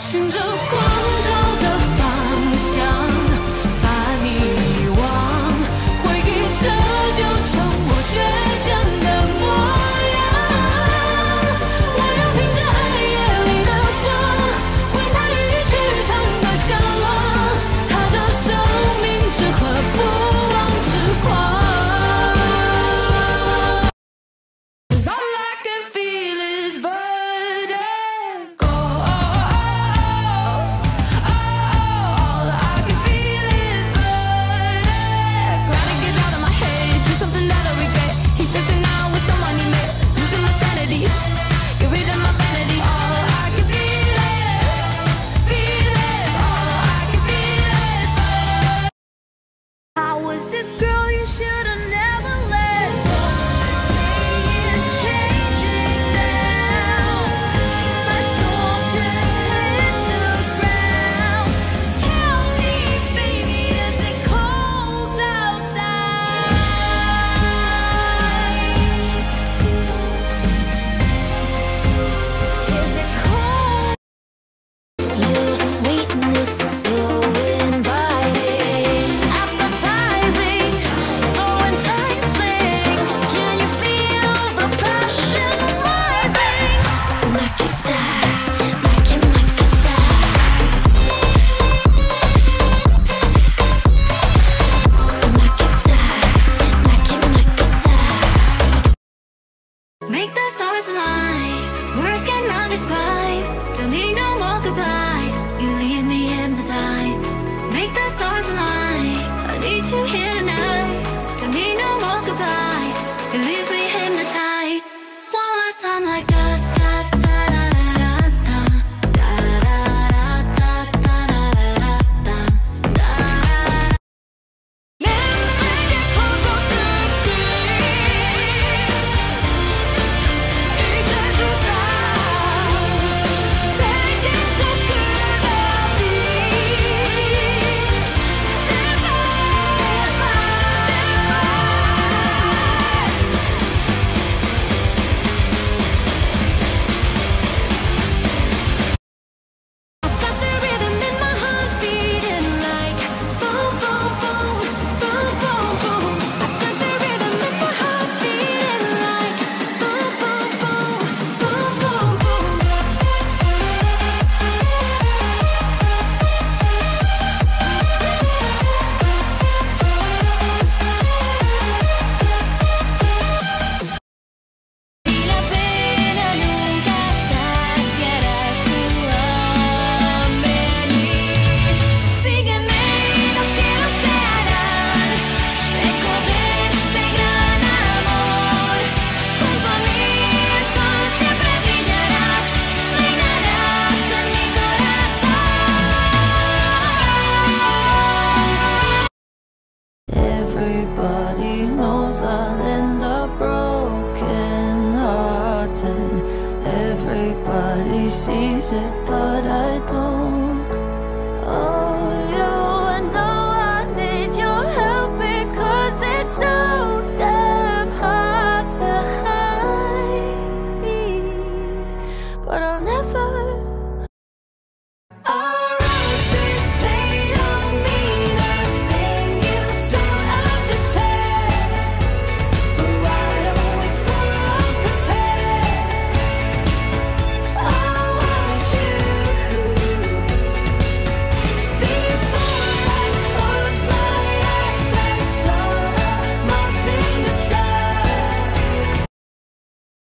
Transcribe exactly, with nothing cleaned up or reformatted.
循着光照的方向，把你遗忘，回忆着就成我倔强的模样。我要凭着暗夜里的光，回答与去唱的向往，踏着生命之河，不忘之狂。 Everybody sees it.